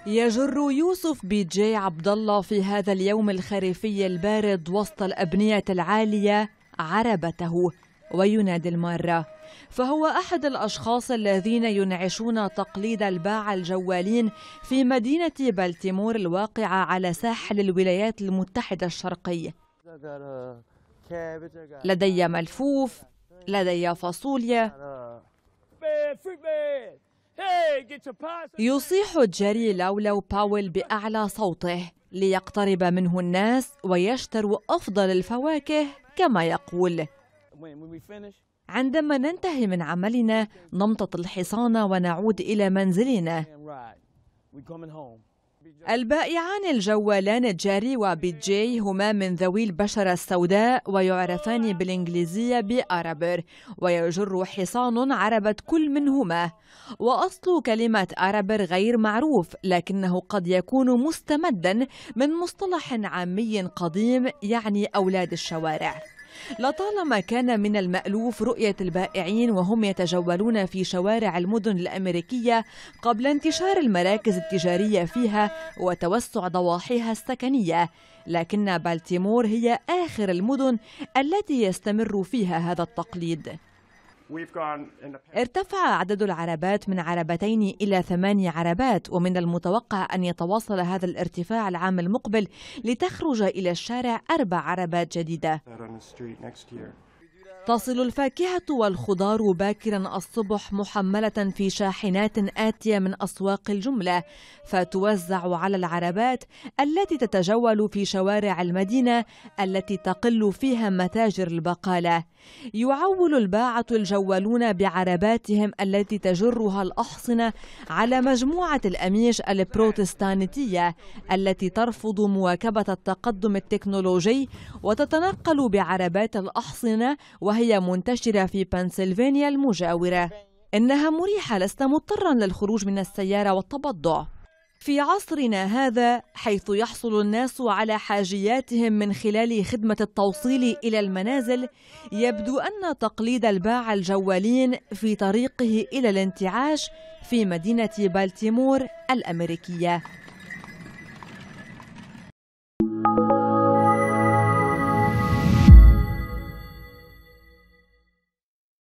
يجر يوسف بي جي عبد الله في هذا اليوم الخريفي البارد وسط الأبنية العالية عربته وينادي المارة، فهو أحد الأشخاص الذين ينعشون تقليد الباعة الجوالين في مدينة بالتيمور الواقعة على ساحل الولايات المتحدة الشرقية. لدي ملفوف، لدي فاصوليا. يصيح جيري لولو باول بأعلى صوته ليقترب منه الناس ويشتروا أفضل الفواكه كما يقول. عندما ننتهي من عملنا نمتط الحصان ونعود إلى منزلنا. البائعان الجوالان جيري وبي جي هما من ذوي البشرة السوداء ويعرفان بالإنجليزية بأرابر، ويجر حصان عربة كل منهما. وأصل كلمة أرابر غير معروف، لكنه قد يكون مستمدا من مصطلح عامي قديم يعني أولاد الشوارع. لطالما كان من المألوف رؤية البائعين وهم يتجولون في شوارع المدن الأمريكية قبل انتشار المراكز التجارية فيها وتوسع ضواحيها السكنية، لكن بالتيمور هي آخر المدن التي يستمر فيها هذا التقليد. ارتفع عدد العربات من عربتين إلى 8 عربات، ومن المتوقع أن يتواصل هذا الارتفاع العام المقبل لتخرج إلى الشارع 4 عربات جديدة. تصل الفاكهة والخضار باكرا الصبح محملة في شاحنات آتية من أسواق الجملة، فتوزع على العربات التي تتجول في شوارع المدينة التي تقل فيها متاجر البقالة. يعول الباعة الجوالون بعرباتهم التي تجرها الأحصنة على مجموعة الأميش البروتستانتية التي ترفض مواكبة التقدم التكنولوجي وتتنقل بعربات الأحصنة وهي منتشرة في بنسلفانيا المجاورة. إنها مريحة، لست مضطرا للخروج من السيارة والتبضع. في عصرنا هذا حيث يحصل الناس على حاجياتهم من خلال خدمة التوصيل إلى المنازل، يبدو أن تقليد الباعة الجوالين في طريقه إلى الانتعاش في مدينة بالتيمور الأمريكية.